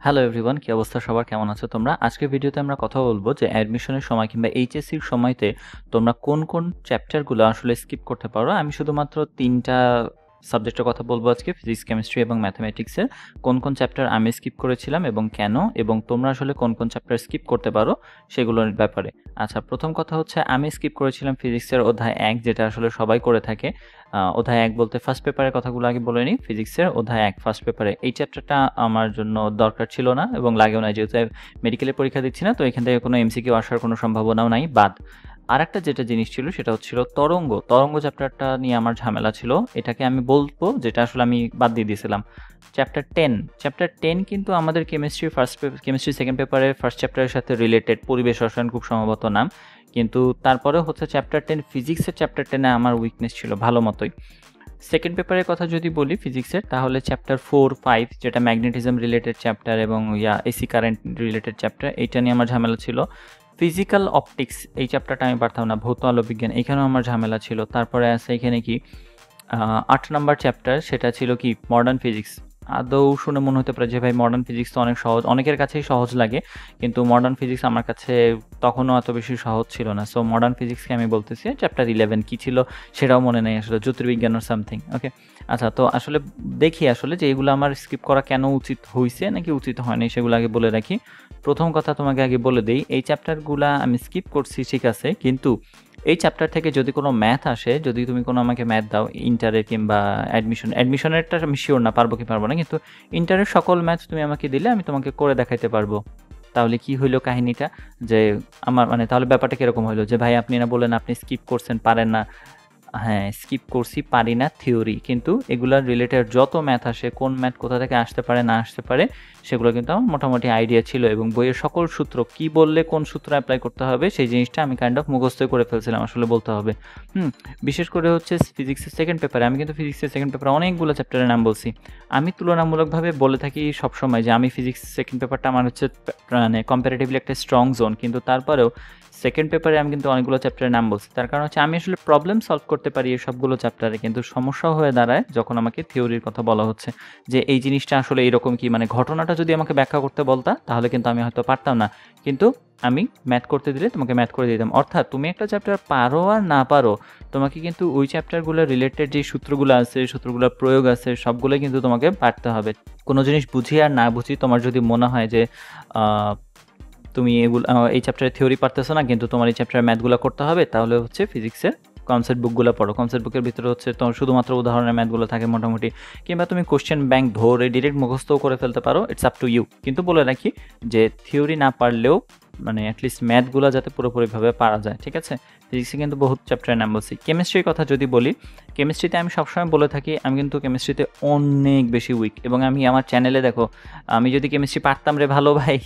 Hello everyone, কি অবস্থা সবার, কেমন আছো তোমরা? আজকের ভিডিওতে আমরা কথা বলবো যে অ্যাডমিশনের সময় কিংবা এইচএসসির সময়তে তোমরা কোন কোন চ্যাপ্টারগুলো আসলে স্কিপ করতে পারো। আমি শুধুমাত্র 3টা সাবজেক্টের কথা বলবো আজকে, ফিজিক্স, কেমিস্ট্রি এবং ম্যাথমেটিক্সের। কোন কোন চ্যাপ্টার আমি স্কিপ করেছিলাম এবং কেন, এবং তোমরা আসলে কোন কোন চ্যাপ্টার স্কিপ করতে পারো সেগুলোর ব্যাপারে। আচ্ছা, প্রথম কথা হচ্ছে আমি স্কিপ করেছিলাম ফিজিক্সের অধ্যায় 1, যেটা আসলে সবাই করে থাকে। অধ্যায় 1 বলতে ফার্স্ট পেপারের কথাগুলো আগে বলে নিই। ফিজিক্সের অধ্যায় 1 ফার্স্ট পেপারে এই চ্যাপ্টারটা আমার জন্য দরকার ছিল না এবং লাগেও না, যেহেতু মেডিকেলের পরীক্ষা দিচ্ছি না, তো এখান থেকে কোনো এমসিকিউ আসার কোনো সম্ভাবনাও নাই। বাদ আর একটা যেটা জিনিস ছিল সেটা হচ্ছিল তরঙ্গ চ্যাপ্টারটা নিয়ে আমার ঝামেলা ছিল। এটাকে আমি বলবো যেটা আসলে আমি বাদ দিয়ে দিয়েছিলাম। চ্যাপ্টার 10 কিন্তু আমাদের কেমিস্ট্রি সেকেন্ড পেপারের ফার্স্ট চ্যাপ্টারের সাথে রিলেটেড, পরিবেশ রসায়ন খুব সম্ভবত নাম। কিন্তু তারপরেও হচ্ছে চ্যাপ্টার 10, ফিজিক্সের চ্যাপ্টার 10-এ আমার উইকনেস ছিল ভালো মতোই। সেকেন্ড পেপারের কথা যদি বলি ফিজিক্সের, তাহলে চ্যাপ্টার 4, 5 যেটা ম্যাগনেটিজম রিলেটেড চ্যাপ্টার এবং এসি কারেন্ট রিলেটেড চ্যাপ্টার, এইটা নিয়ে আমার ঝামেলা ছিল। ফিজিক্যাল অপটিক্স এই চ্যাপ্টারটা আমি পারতাম না, ভৌত আলো বিজ্ঞান, এখানেও আমার ঝামেলা ছিল। তারপরে আছে এখানে কি 8 নাম্বার চ্যাপ্টার, সেটা ছিল কি মডার্ন ফিজিক্স। আদৌ শুনে মনে হতে পারে যে ভাই মডার্ন ফিজিক্স তো অনেক সহজ, অনেকের কাছেই সহজ লাগে, কিন্তু মডার্ন ফিজিক্স আমার কাছে তখনও এত বেশি সহজ ছিল না। সো মডার্ন ফিজিক্সকে আমি বলতেছি। চ্যাপ্টার 11 কী ছিল সেটাও মনে নেই আসলে, জ্যোতির্বিজ্ঞান আর সামথিং। ওকে, আচ্ছা, তো আসলে দেখি আসলে যে এগুলো আমার স্কিপ করা কেন উচিত হয়েছে নাকি উচিত হয়নি, সেগুলো আগে বলে রাখি। প্রথম কথা তোমাকে আগে বলে দিই, এই চ্যাপ্টারগুলো আমি স্কিপ করছি ঠিক আছে, কিন্তু এই চ্যাপ্টার থেকে যদি কোনো ম্যাথ আসে, যদি তুমি কোনো আমাকে ম্যাথ দাও ইন্টারের কিংবা অ্যাডমিশনেরটা আমি শিওর না পারবো কি পারবো না, কিন্তু ইন্টারের সকল ম্যাথ তুমি আমাকে দিলে আমি তোমাকে করে দেখাইতে পারবো। তাহলে কি হইলো কাহিনীটা, যে আমার মানে তাহলে ব্যাপারটা কীরকম হইলো যে ভাই আপনি না বলেন আপনি স্কিপ করছেন, পারেন না। হ্যাঁ, স্কিপ করছি, পারি না থিওরি, কিন্তু এগুলার রিলেটেড যত ম্যাথ আসে, কোন ম্যাথ কোথা থেকে আসতে পারে না আসতে পারে সেগুলো কিন্তু আমার মোটামুটি আইডিয়া ছিল, এবং বইয়ের সকল সূত্র কি বললে কোন সূত্র অ্যাপ্লাই করতে হবে সেই জিনিসটা আমি কাইন্ড অফ মুখস্থ করে ফেলছিলাম আসলে বলতে হবে। বিশেষ করে হচ্ছে ফিজিক্সের সেকেন্ড পেপারে, আমি কিন্তু ফিজিক্সের সেকেন্ড পেপারে অনেকগুলো চ্যাপ্টারের নাম বলছি। আমি তুলনামূলকভাবে বলে থাকি সবসময় যে আমি ফিজিক্স সেকেন্ড পেপারটা আমার হচ্ছে মানে কম্পারেটিভলি একটা স্ট্রং জোন, কিন্তু তারপরেও সেকেন্ড পেপারে আমি কিন্তু অনেকগুলো চ্যাপ্টারের নাম বলছি। তার কারণ হচ্ছে আমি আসলে প্রবলেম সলভ করতে পারি এই সবগুলো চ্যাপ্টারে, কিন্তু সমস্যা হয়ে দাঁড়ায় যখন আমাকে থিওরির কথা বলা হচ্ছে যে এই জিনিসটা আসলে এরকম কি, মানে ঘটনাটা যদি আমাকে ব্যাখ্যা করতে বলতা তাহলে কিন্তু আমি হয়তো পারতাম না, কিন্তু আমি ম্যাথ করতে দিলে তোমাকে ম্যাথ করে দিতাম। অর্থাৎ তুমি একটা চ্যাপ্টার পারো আর না পারো, তোমাকে কিন্তু ওই চ্যাপ্টারগুলো রিলেটেড যে সূত্রগুলো আছে, সূত্রগুলোর প্রয়োগ আছে, সবগুলোই কিন্তু তোমাকে পারতে হবে। কোনো জিনিস বুঝি আর না বুঝি, তোমার যদি মনে হয় যে তুমি এই চ্যাপ্টারের থিওরি পারতেছো না কিন্তু তোমার এই চ্যাপ্টারের ম্যাথগুলো করতে হবে, তাহলে হচ্ছে ফিজিক্সের কনসেপ্ট বুকগুলো পড়ো। কনসেপ্ট বুকের ভিতরে হচ্ছে তোমার শুধুমাত্র উদাহরণের ম্যাথগুলো থাকে মোটামুটি, কিংবা তুমি কোশ্চেন ব্যাংক ধরে ডিরেক্ট মুখস্থও করে ফেলতে পারো, ইটস আপ টু ইউ। কিন্তু বলে রাখি যে থিওরি না পারলেও মানে অ্যাটলিস্ট ম্যাথগুলো যাতে পুরোপুরিভাবে পারা যায়, ঠিক আছে। ফিজিক্সে কিন্তু বহুত চ্যাপ্টারের নাম বলছি। কেমিস্ট্রির কথা যদি বলি, কেমিস্ট্রিতে আমি সবসময় বলে থাকি আমি কিন্তু কেমিস্ট্রিতে অনেক বেশি উইক, এবং আমি আমার চ্যানেলে দেখো, আমি যদি কেমিস্ট্রি পারতাম রে ভালো ভাই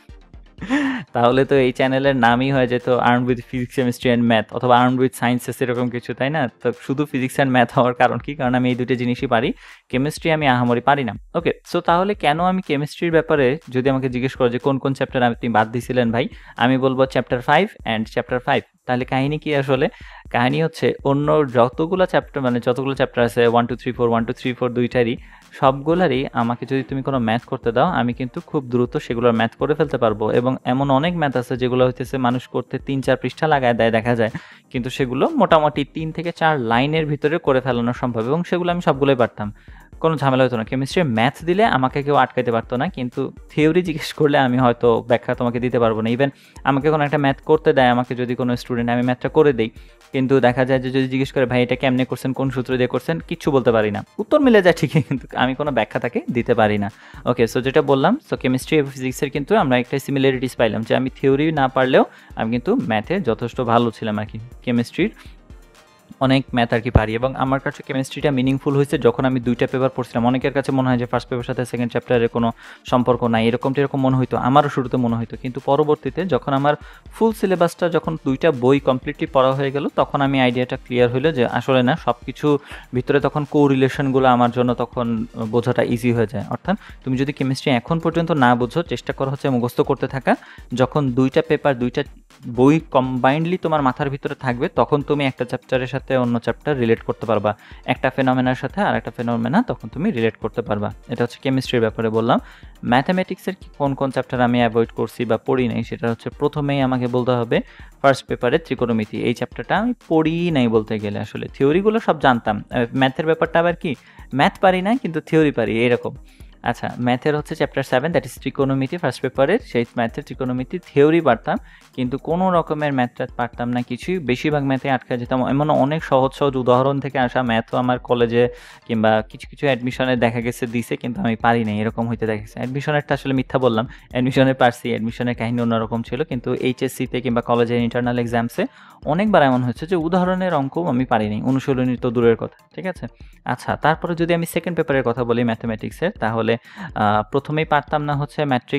তাহলে তো এই চ্যানেলের নামই হয়ে যেত armed with physics, chemistry and math, অথবা আর্মড উইথ সায়েন্সেস, এরকম কিছু, তাই না? তো শুধু ফিজিক্স অ্যান্ড ম্যাথ হওয়ার কারণ কি? কারণ আমি এই দুটো জিনিসই পারি, কেমিস্ট্রি আমি আহামরি পারি না। ওকে, সো তাহলে কেন আমি কেমিস্ট্রির ব্যাপারে যদি আমাকে জিজ্ঞেস করো যে কোন কোন চ্যাপ্টার আপনি বাদ দিয়েছিলেন ভাই, আমি বলবো চ্যাপ্টার 5 অ্যান্ড চ্যাপ্টার 5। তাহলে কাহিনী কি আসলে? কাহিনী হচ্ছে অন্য যতগুলো চ্যাপ্টার আছে 1 2 3 4 1 2 3 4 দুইটারই, সবগুলারই আমাকে যদি তুমি কোনো ম্যাথ করতে দাও আমি কিন্তু খুব দ্রুত সেগুলোর ম্যাথ করে ফেলতে পারবো। এবং এমন অনেক ম্যাথ আছে যেগুলো হইতেছে মানুষ করতে 3-4 পৃষ্ঠা লাগায় দেয় দেখা যায়, কিন্তু সেগুলো মোটামুটি 3 থেকে 4 লাইনের ভিতরে করে ফেলানো সম্ভব, এবং সেগুলো আমি সবগুলোই পারতাম, কোনো ঝামেলা হতো না। কেমিস্ট্রির ম্যাথ দিলে আমাকে কেউ আটকাইতে পারতো না, কিন্তু থিওরি জিজ্ঞেস করলে আমি হয়তো ব্যাখ্যা তোমাকে দিতে পারবো না। ইভেন আমাকে কোনো একটা ম্যাথ করতে দেয়, আমাকে যদি কোনো স্টুডেন্ট, আমি ম্যাথটা করে দিই, কিন্তু দেখা যায় যে যদি জিজ্ঞেস করে ভাই এটা কেমনে করছেন, কোন সূত্র দিয়ে করছেন, কিচ্ছু বলতে পারি না। উত্তর মিলে যায় ঠিকই, কিন্তু আমি কোনো ব্যাখ্যা তাকে দিতে পারি না। ওকে, সো যেটা বললাম, সো কেমিস্ট্রি এবং ফিজিক্সের কিন্তু আমরা একটা সিমিলারিটিস পাইলাম, যে আমি থিওরি না পারলেও আমি কিন্তু ম্যাথে যথেষ্ট ভালো ছিলাম আর কি। কেমিস্ট্রির অনেক ম্যাথ আর কি পারি, এবং আমার কাছে কেমিস্ট্রিটা মিনিংফুল হয়েছে যখন আমি 2টা পেপার পড়ছিলাম। অনেকের কাছে মনে হয় যে ফার্স্ট পেপারের সাথে সেকেন্ড চ্যাপ্টারের কোনো সম্পর্ক নাই, এরকম মনে হইতো, আমারও শুরুতে মনে হইতো, কিন্তু পরবর্তীতে যখন আমার ফুল সিলেবাসটা, যখন 2টা বই কমপ্লিটলি পড়া হয়ে গেল, তখন আমি আইডিয়াটা ক্লিয়ার হইলো যে আসলে না, সব কিছু ভিতরে তখন কোরিলেশনগুলো আমার জন্য তখন বোঝাটা ইজি হয়ে যায়। অর্থাৎ তুমি যদি কেমিস্ট্রি এখন পর্যন্ত না বোঝো, চেষ্টা করা হচ্ছে মুখস্থ করতে থাকা, যখন 2টা পেপার 2টা বই কম্বাইন্ডলি তোমার মাথার ভিতরে থাকবে, তখন তুমি একটা চ্যাপ্টারের সাথে অন্য চ্যাপ্টার রিলেট করতে পারবা, একটা ফেনোমেনার সাথে আর একটা ফেনোমেনা তখন তুমি রিলেট করতে পারবা। এটা হচ্ছে কেমিস্ট্রির ব্যাপারে বললাম। ম্যাথামেটিক্সের কোন কোন চ্যাপ্টার আমি অ্যাভয়েড করছি বা পড়ি নাই, সেটা হচ্ছে প্রথমেই আমাকে বলতে হবে ফার্স্ট পেপারে ত্রিকোণমিতি, এই চ্যাপ্টারটা আমি পড়ি নাই বলতে গেলে, আসলে থিওরিগুলো সব জানতাম। ম্যাথের ব্যাপারটা আবার কি, ম্যাথ পারি না কিন্তু থিওরি পারি, এরকম। আচ্ছা, ম্যাথের হচ্ছে চ্যাপ্টার 7, দ্যাট ইজ ত্রিকোণমিতি ফার্স্ট পেপারের, সেই ম্যাথের ত্রিকোণমিতি থিওরি পারতাম কিন্তু কোনো রকমের ম্যাথটা পারতাম না কিছুই, বেশিরভাগ ম্যাথে আটকা যেতাম। এমন অনেক সহজ সহজ উদাহরণ থেকে আসা ম্যাথও আমার কলেজে কিংবা কিছু কিছু অ্যাডমিশনে দেখা গেছে দিছে, কিন্তু আমি পারি নাই, এরকম হইতে দেখা গেছে। অ্যাডমিশনেরটা আসলে মিথ্যা বললাম, অ্যাডমিশনে পারছি, অ্যাডমিশনের কাহিনী অন্যরকম ছিল, কিন্তু এইচএসসিতে কিংবা কলেজের ইন্টারনাল এক্সামসে অনেকবার এমন হচ্ছে যে উদাহরণের অঙ্কও আমি পারিনি, অনুশীলনী তো দূরের কথা, ঠিক আছে। আচ্ছা, তারপরে যদি আমি সেকেন্ড পেপারের কথা বলি ম্যাথমেটিক্সের, তাহলে প্রথমেই পারতাম না হচ্ছে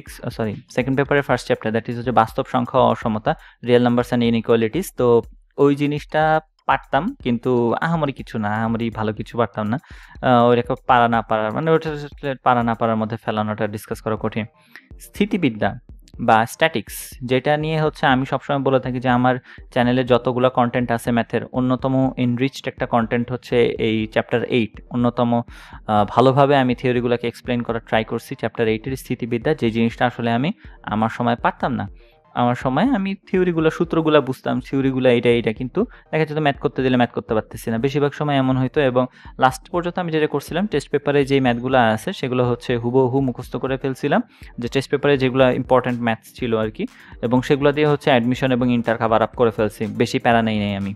সেকেন্ড পেপারের ফার্স্ট চ্যাপ্টার, দ্যাট ইজ হচ্ছে বাস্তব সংখ্যা ও অসমতা, রিয়েল নাম্বারস অ্যান্ড ইনইকুয়ালিটিস। তো ওই জিনিসটা পারতাম কিন্তু আহামরি কিছু না, আহামরি ভালো কিছু পারতাম না। ওইরকম পারা না পারার মানে ওটা পারা না পারার মধ্যে ফেলানোটা ডিসকাস করা কঠিন। স্থিতিবিদ্যা বা স্ট্যাটিক্স, যেটা নিয়ে হচ্ছে আমি সবসময় বলে থাকি যে আমার চ্যানেলে যতগুলো কন্টেন্ট আছে ম্যাথের, অন্যতম এনরিচড একটা কন্টেন্ট হচ্ছে এই চ্যাপ্টার 8। অন্যতম ভালোভাবে আমি থিওরিগুলোকে এক্সপ্লেন করার ট্রাই করছি চ্যাপ্টার 8-এর স্থিতিবিদ্যা, যে জিনিসটা আসলে আমি আমার সময় পারতাম না। আমার সময় আমি থিওরিগুলো সূত্রগুলো বুঝতাম, থিওরিগুলো এইটা, কিন্তু দেখা যেত ম্যাথ করতে দিলে ম্যাথ করতে পারতেছি না, বেশিরভাগ সময় এমন হইতো। এবং লাস্ট পর্যন্ত আমি যেটা করছিলাম, টেস্ট পেপারে যে ম্যাথগুলো আছে সেগুলো হচ্ছে হুবহু মুখস্থ করে ফেলছিলাম, যে টেস্ট পেপারে যেগুলো ইম্পর্টেন্ট ম্যাথস ছিল আর কি, এবং সেগুলো দিয়ে হচ্ছে অ্যাডমিশন এবং ইন্টার কাভার আপ করে ফেলছি, বেশি প্যারা নেই আমি।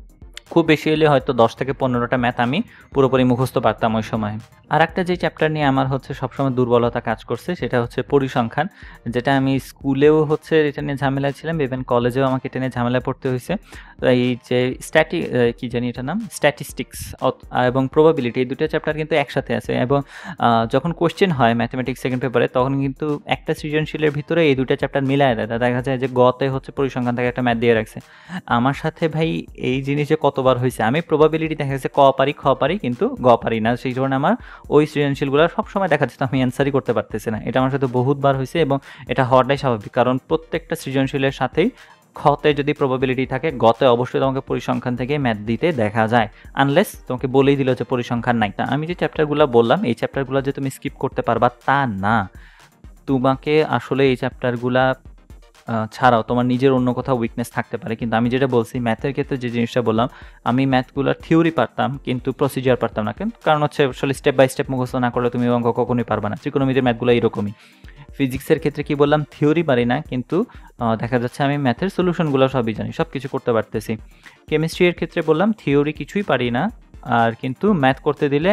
খুব বেশি হলে হয়তো 10 থেকে 15টা ম্যাথ আমি পুরোপুরি মুখস্থ পারতাম ওই সময়। আর একটা যে চ্যাপ্টার নিয়ে আমার হচ্ছে সবসময় দুর্বলতা কাজ করছে, সেটা হচ্ছে পরিসংখ্যান, যেটা আমি স্কুলেও হচ্ছে এটা নিয়ে ঝামেলা ছিলাম, ইভেন কলেজেও আমাকে এটা নিয়ে ঝামেলা পড়তে হয়েছে। এই যে স্ট্যাটিস্টিক্স এবং প্রবাবিলিটি, এই দুটো চ্যাপ্টার কিন্তু একসাথে আছে, এবং যখন কোশ্চেন হয় ম্যাথমেটিক্স সেকেন্ড পেপারে, তখন কিন্তু একটা সৃজনশীলের ভিতরে এই দুটো চ্যাপ্টার মিলায় দেয়, দেখা যায় যে গতে হচ্ছে পরিসংখ্যান থেকে একটা ম্যাথ দিয়ে রাখছে। আমার সাথে ভাই এই জিনিসে কতবার হয়েছে, আমি প্রবাবিলিটি দেখা যাচ্ছে ক পারি কিন্তু গ পারি না, সেই জন্য আমার ওই সৃজনশীলগুলো সবসময় দেখা যাচ্ছে আমি অ্যান্সারই করতে পারতেছি না। এটা আমার সাথে বহুতবার হয়েছে, এবং এটা হওয়াটাই স্বাভাবিক, কারণ প্রত্যেকটা সৃজনশীলের সাথেই খতে যদি প্রবাবিলিটি থাকে, গতে অবশ্যই তোমাকে পরিসংখ্যান থেকে ম্যাথ দিতে দেখা যায়, আনলেস তোমাকে বলেই দিল যে পরিসংখ্যান নাই। তা আমি যে চ্যাপ্টারগুলো বললাম, এই চ্যাপ্টারগুলো যে তুমি স্কিপ করতে পারবা তা না, তোমাকে আসলে এই চ্যাপ্টারগুলা ছাড়াও তোমার নিজের অন্য কোথাও উইকনেস থাকতে পারে। কিন্তু আমি যেটা বলছি ম্যাথের ক্ষেত্রে যে জিনিসটা বললাম, আমি ম্যাথগুলোর থিওরি পারতাম কিন্তু প্রসিজার পারতাম না, কিন্তু কারণ হচ্ছে আসলে স্টেপ বাই স্টেপ মুখস্থ না করলে তুমি অঙ্ক কখনোই পারবে না। ত্রিকোণমিতির ম্যাথগুলো এরকমই। ফিজিক্সের ক্ষেত্রে কি বললাম, থিওরি পারি না কিন্তু দেখা যাচ্ছে আমি ম্যাথের সলিউশনগুলো সবই জানি, সব কিছু করতে পারতেছি। কেমিস্ট্রির ক্ষেত্রে বললাম থিওরি কিছুই পারি না, আর কিন্তু ম্যাথ করতে দিলে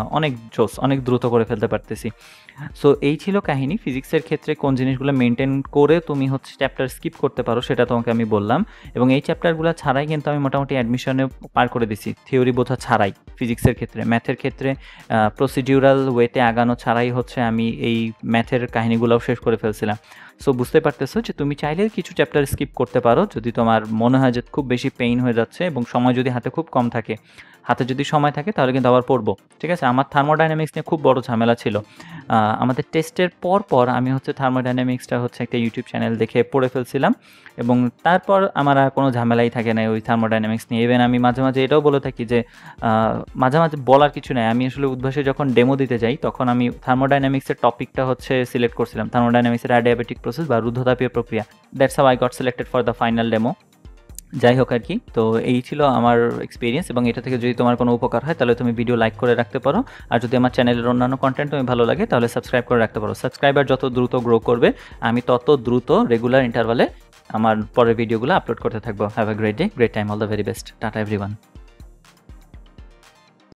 অনেক দ্রুত করে ফেলতে পারতেছি। সো এই ছিল কাহিনী। ফিজিক্সের ক্ষেত্রে কোন জিনিসগুলো মেনটেন করে তুমি হচ্ছে চ্যাপ্টার স্কিপ করতে পারো সেটা তোমাকে আমি বললাম, এবং এই চ্যাপ্টারগুলো ছাড়াই কিন্তু আমি মোটামুটি অ্যাডমিশনে পার করে দিছি থিওরি বোঝা ছাড়াই। ফিজিক্সের ক্ষেত্রে, ম্যাথের ক্ষেত্রে প্রসিডিউরাল ওয়েতে আগানো ছাড়াই হচ্ছে আমি এই ম্যাথের কাহিনীগুলোও শেষ করে ফেলছিলাম। সো বুঝতে পারতেছো যে তুমি চাইলে কিছু চ্যাপ্টার স্কিপ করতে পারো যদি তোমার মনে হয় যে খুব বেশি পেইন হয়ে যাচ্ছে, এবং সময় যদি হাতে খুব কম থাকে। হাতে যদি সময় থাকে তাহলে কিন্তু আবার পড়বো, ঠিক আছে। আমার থার্মোডাইনামিক্স নিয়ে খুব বড় ঝামেলা ছিল। আমাদের টেস্টের পর আমি হচ্ছে থার্মোডাইনামিক্সটা হচ্ছে একটা ইউটিউব চ্যানেল দেখে পড়ে ফেলছিলাম, এবং তারপর আমার আর কোনো ঝামেলাই থাকে না ওই থার্মোডাইনামিক্স নিয়ে। ইভেন আমি মাঝে মাঝে এটাও বলে থাকি যে মাঝে মাঝে বলার কিছু নাই, আমি আসলে উদ্ভাসে যখন ডেমো দিতে যাই তখন আমি থার্মোডাইনামিক্সের টপিকটা হচ্ছে সিলেক্ট করছিলাম, থার্মোডাইনামিক্সের অ্যাডিয়াবেটিক প্রসেস বা রুদ্ধতাপীয় প্রক্রিয়া। That's how I got selected for the final demo. যাই হোক আর কি, তো এই ছিল আমার এক্সপিরিয়েন্স, এবং এটা থেকে যদি তোমার কোনো উপকার হয় তাহলে তুমি ভিডিও লাইক করে রাখতে পারো, আর যদি আমার চ্যানেলের অন্যান্য কন্টেন্ট তুমি ভালো লাগে তাহলে সাবস্ক্রাইব করে রাখতে পারো। সাবস্ক্রাইবার যত দ্রুত গ্রো করবে আমি তত দ্রুত রেগুলার ইন্টারভালে আমার পরের ভিডিওগুলো আপলোড করতে থাকবো। Have a great day, great time, all the very best, tata everyone.